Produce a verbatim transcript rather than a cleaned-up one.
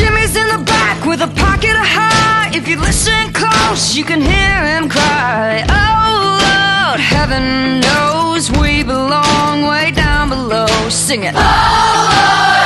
Jimmy's in the back with a pocket of heart. If you listen close, you can hear him cry. Oh Lord, heaven knows we belong way down below. Sing it. Oh Lord.